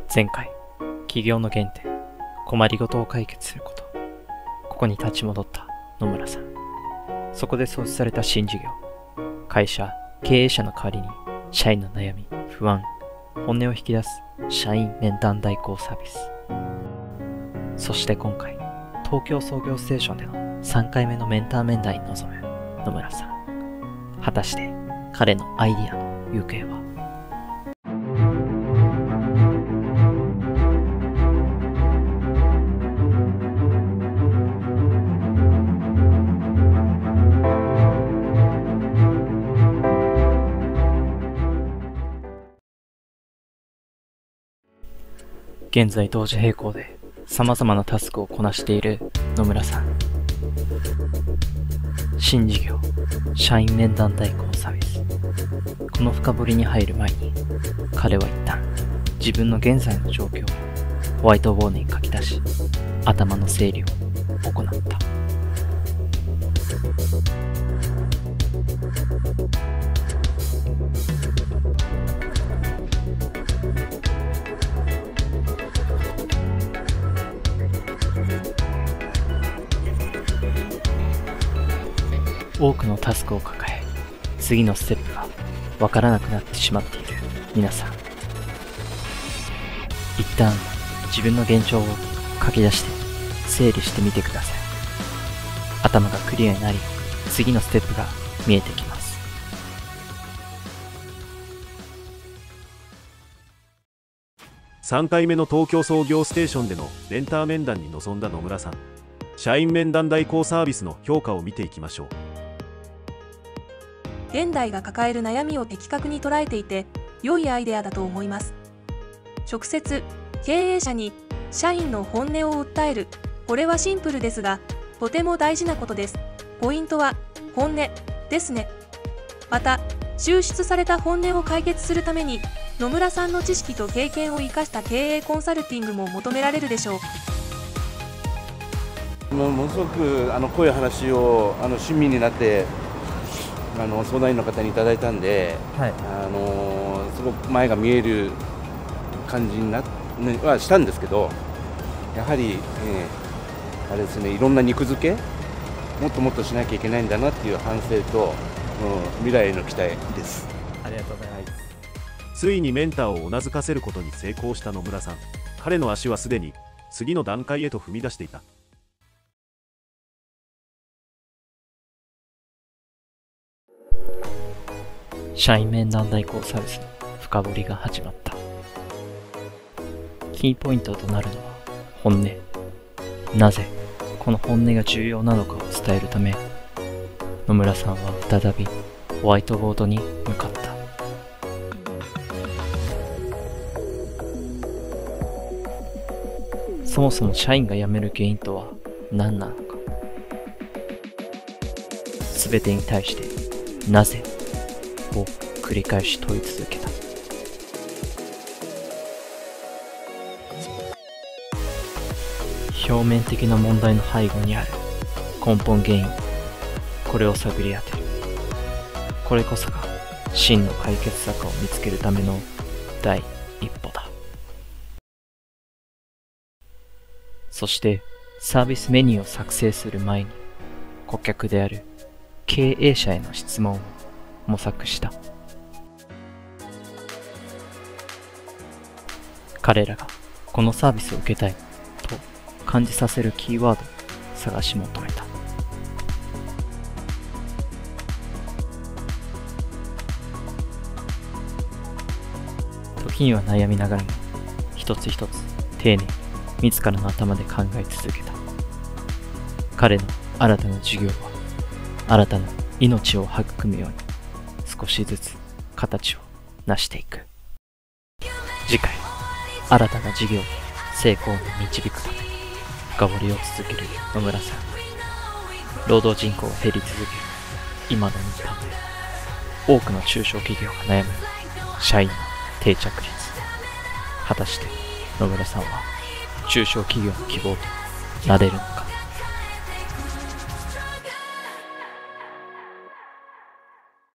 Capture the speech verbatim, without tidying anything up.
前回、起業の原点、困りごとを解決すること。ここに立ち戻った野村さん。そこで創設された新事業。会社、経営者の代わりに、社員の悩み、不安、本音を引き出す社員面談代行サービス。そして今回、東京創業ステーションでのさんかいめのメンター面談に臨む野村さん。果たして彼のアイディアの行方は。現在同時並行で様々なタスクをこなしている野村さん。新事業、社員面談代行サービス。この深掘りに入る前に、彼は一旦自分の現在の状況をホワイトボードに書き出し、頭の整理を行った。多くのタスクを抱え、次のステップがわからなくなってしまっている皆さん。一旦自分の現状を書き出して整理してみてください。頭がクリアになり、次のステップが見えてきます。 さんかいめの東京創業ステーションでのメンター面談に臨んだ野村さん。社員面談代行サービスの評価を見ていきましょう。 現代が抱える悩みを的確に捉えていて、良いアイデアだと思います。直接、経営者に社員の本音を訴える。これはシンプルですが、とても大事なことです。ポイントは、本音ですね。また、抽出された本音を解決するために、野村さんの知識と経験を生かした経営コンサルティングも求められるでしょう。 ものすごくあのこういう話をあの親身になってあの相談員の方にいただいたんで、はい、あのすごく前が見える感じになはしたんですけど、やはり、えー、あれですね、いろんな肉付けもっともっとしなきゃいけないんだなっていう反省と、うん、未来への期待です。 ありがとうございます。 ついにメンターをうなずかせることに成功した野村さん。彼の足はすでに次の段階へと踏み出していた。 社員面談代行サービスの深掘りが始まった。キーポイントとなるのは本音。なぜこの本音が重要なのかを伝えるため、野村さんは再びホワイトボードに向かった。そもそも社員が辞める原因とは何なのか。すべてに対してなぜを繰り返し問い続けた。表面的な問題の背後にある根本原因、これを探り当てる。これこそが真の解決策を見つけるための第一歩だ。そしてサービスメニューを作成する前に、顧客である経営者への質問を模索した。彼らがこのサービスを受けたいと感じさせるキーワードを探し求めた。時には悩みながらも一つ一つ丁寧に自らの頭で考え続けた。彼の新たな授業は新たな命を育むように少しずつ形を成していく。次回は新たな事業に成功に導くため深掘りを続ける野村さん。労働人口が減り続ける今の日本で、多くの中小企業が悩む社員の定着率。果たして野村さんは中小企業の希望となれるのか。